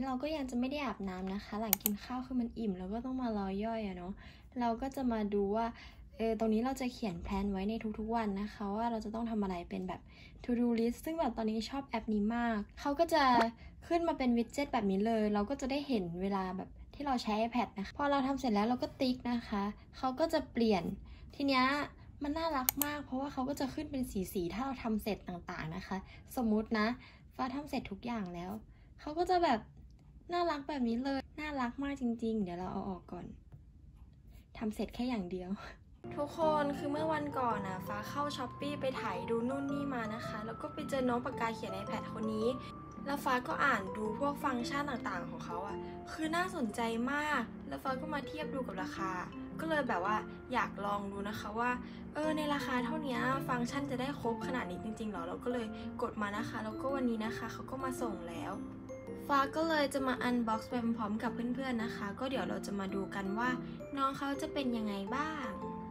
เราก็ยังจะไม่ได้อาบน้ำนะคะหลังกินข้าวคือมันอิ่มแล้วก็ต้องมารอย่อยเนาะเราก็จะมาดูว่าตรงนี้เราจะเขียนแพลนไว้ในทุกๆวันนะคะว่าเราจะต้องทำอะไรเป็นแบบ to do list ซึ่งแบบตอนนี้ชอบแอปนี้มากเขาก็จะขึ้นมาเป็นวิดเจ็ตแบบนี้เลยเราก็จะได้เห็นเวลาแบบที่เราใช้ iPad นะคะพอเราทำเสร็จแล้วเราก็ติ๊กนะคะเขาก็จะเปลี่ยนทีเนี้ยมันน่ารักมากเพราะว่าเขาก็จะขึ้นเป็นสีถ้าเราทำเสร็จต่างๆนะคะสมมุตินะฟ้าทำเสร็จทุกอย่างแล้วเขาก็จะแบบน่ารักแบบนี้เลยน่ารักมากจริงๆเดี๋ยวเราเอาออกก่อนทำเสร็จแค่อย่างเดียวทุกคนคือเมื่อวันก่อนนะฟ้าเข้าช้อปปี้ไปถ่ายดูนู่นนี่มานะคะแล้วก็ไปเจอน้องปากกาเขียน iPad คนนี้แล้วฟ้าก็อ่านดูพวกฟังก์ชันต่างๆของเขาอะคือน่าสนใจมากแล้วฟ้าก็มาเทียบดูกับราคาก็เลยแบบว่าอยากลองดูนะคะว่าในราคาเท่านี้ฟังก์ชันจะได้ครบขนาดนี้จริงๆหรอเราก็เลยกดมานะคะแล้วก็วันนี้นะคะเขาก็มาส่งแล้วฟ้าก็เลยจะมาอันบ็อกซ์ไปพร้อมกับเพื่อนๆนะคะก็เดี๋ยวเราจะมาดูกันว่าน้องเขาจะเป็นยังไงบ้าง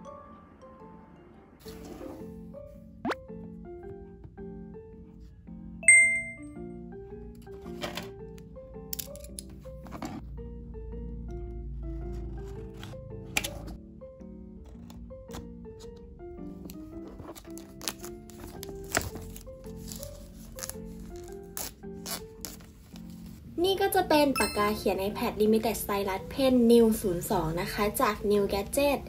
นี่ก็จะเป็นปากกาเขียน iPad Limited Stylus Pen New 02 นะคะจาก New Gadget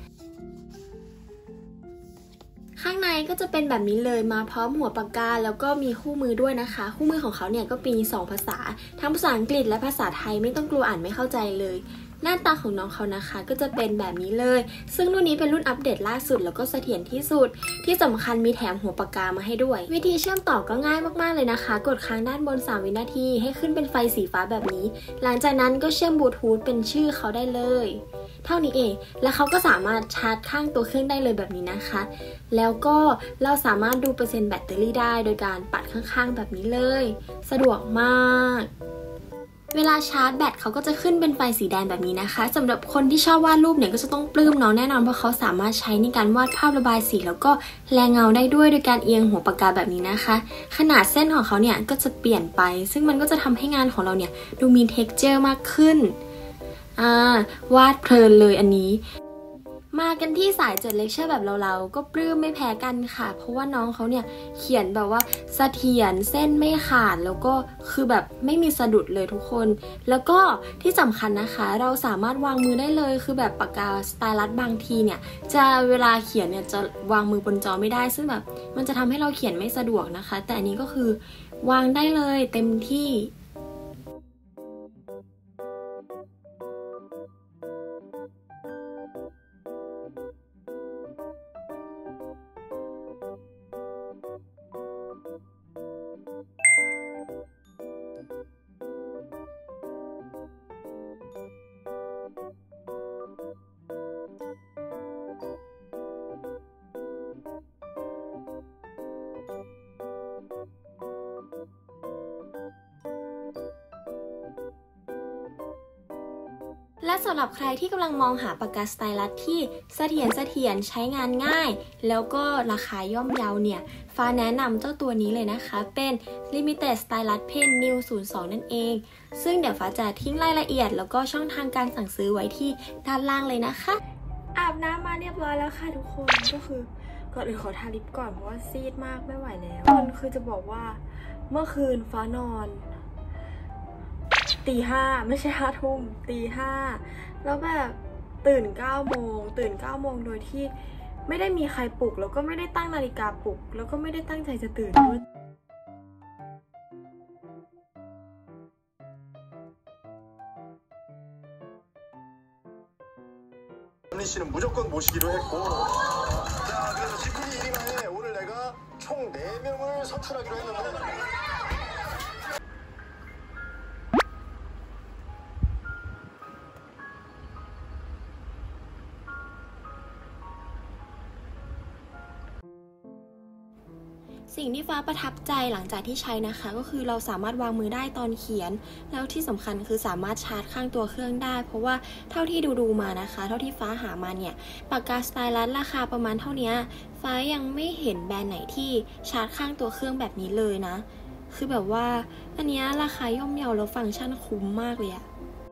ข้างในก็จะเป็นแบบนี้เลยมาพร้อมหัวปากกาแล้วก็มีคู่มือด้วยนะคะคู่มือของเขาเนี่ยก็มี2ภาษาทั้งภาษาอังกฤษและภาษาไทยไม่ต้องกลัวอ่านไม่เข้าใจเลยหน้าตาของน้องเขานะคะก็จะเป็นแบบนี้เลยซึ่งรุ่นนี้เป็นรุ่นอัปเดตล่าสุดแล้วก็เสถียรที่สุดที่สำคัญมีแถมหัวปากกามาให้ด้วยวิธีเชื่อมต่อก็ง่ายมากๆเลยนะคะกดค้างด้านบน3วินาทีให้ขึ้นเป็นไฟสีฟ้าแบบนี้หลังจากนั้นก็เชื่อมบลูทูธเป็นชื่อเขาได้เลยเท่านี้เองแล้วเขาก็สามารถชาร์จข้างตัวเครื่องได้เลยแบบนี้นะคะแล้วก็เราสามารถดูเปอร์เซ็นต์แบตเตอรี่ได้โดยการปัดข้างๆแบบนี้เลยสะดวกมากเวลาชาร์จแบตเขาก็จะขึ้นเป็นไฟสีแดงแบบนี้นะคะสำหรับคนที่ชอบวาดรูปเนี่ยก็จะต้องปลื้มน้องแน่นอนเพราะเขาสามารถใช้ในการวาดภาพระบายสีแล้วก็แรงเงาได้ด้วยโดยการเอียงหัวปากกาแบบนี้นะคะขนาดเส้นของเขาเนี่ยก็จะเปลี่ยนไปซึ่งมันก็จะทำให้งานของเราเนี่ยดูมี texture มากขึ้นวาดเพลินเลยอันนี้มากันที่สายจดเลคเชอร์แบบเราก็ปลื้มไม่แพ้กันค่ะเพราะว่าน้องเขาเนี่ยเขียนแบบว่าเสถียรเส้นไม่ขาดแล้วก็คือแบบไม่มีสะดุดเลยทุกคนแล้วก็ที่สำคัญนะคะเราสามารถวางมือได้เลยคือแบบปากกาสไตลัสบางทีเนี่ยจะเวลาเขียนเนี่ยจะวางมือบนจอไม่ได้ซึ่งแบบมันจะทำให้เราเขียนไม่สะดวกนะคะแต่อันนี้ก็คือวางได้เลยเต็มที่และสำหรับใครที่กำลังมองหาปากกาสไตลัสที่เสถียรใช้งานง่ายแล้วก็ราคาย่อมเยาเนี่ยฟ้าแนะนำเจ้าตัวนี้เลยนะคะเป็น Limited Stylus Pen New 02 นั่นเองซึ่งเดี๋ยวฟ้าจะทิ้งรายละเอียดแล้วก็ช่องทางการสั่งซื้อไว้ที่ด้านล่างเลยนะคะอาบน้ำมาเรียบร้อยแล้วค่ะทุกคนก็คือก่อนอื่นขอทาลิปก่อนเพราะว่าซีดมากไม่ไหวแล้วคนคือจะบอกว่าเมื่อคืนฟ้านอนตี 5ไม่ใช่5 ทุ่มตี 5แล้วแบบตื่น9 โมงโดยที่ไม่ได้มีใครปลุกแล้วก็ไม่ได้ตั้งนาฬิกาปลุกแล้วก็ไม่ได้ตั้งใจจะตื่นด้วย 언니 씨는 무조건 모시기로 했고 자 그래서 지훈이 1위만에 오늘 내가 총 4명을 선출하기로 했는데 สิ่งที่ฟ้าประทับใจหลังจากที่ใช้นะคะก็คือเราสามารถวางมือได้ตอนเขียนแล้วที่สำคัญคือสามารถชาร์จข้างตัวเครื่องได้เพราะว่าเท่าที่ดูมานะคะเท่าที่ฟ้าหามาเนี่ยปากกาสไตลัสราคาประมาณเท่านี้ฟ้ายังไม่เห็นแบรนด์ไหนที่ชาร์จข้างตัวเครื่องแบบนี้เลยนะคือแบบว่าอันเนี้ยราคาย่อมเยาแล้วฟังก์ชันคุ้มมากเลยอะ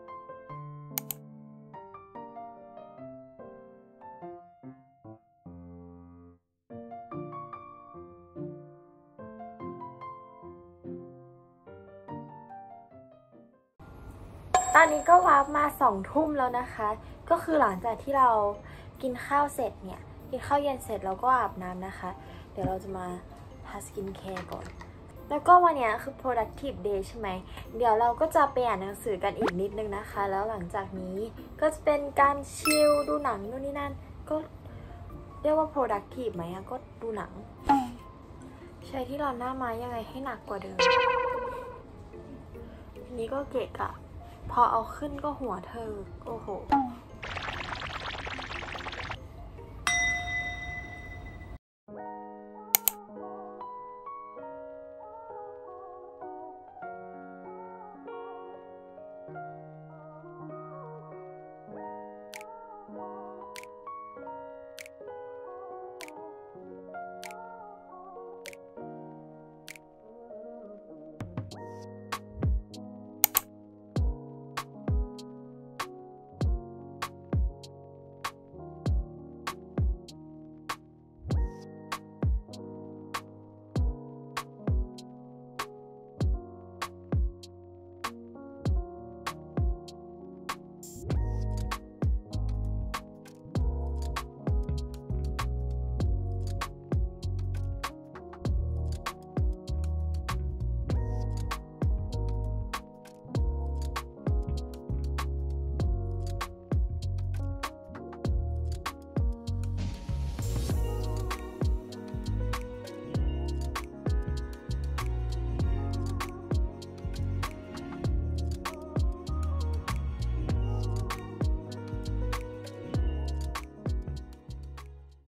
ตอนนี้ก็วาร์ปมา2 ทุ่มแล้วนะคะ ก็คือหลังจากที่เรากินข้าวเสร็จเนี่ยกินข้าวเย็นเสร็จแล้วก็อาบน้ำนะคะเดี๋ยวเราจะมาทาสกินแคร์ก่อนแล้วก็วันนี้คือ productive day ใช่ไหมเดี๋ยวเราก็จะไปอ่านหนังสือกันอีกนิดนึงนะคะแล้วหลังจากนี้ก็จะเป็นการชิลดูหนังนู่นนี่นั่นก็เรียกว่า productive ไหมก็ดูหนังใช้ที่รอนหน้าไม้ยังไงให้หนักกว่าเดิมอันนี้ก็เกะกะพอเอาขึ้นก็หัวเธอโอ้โห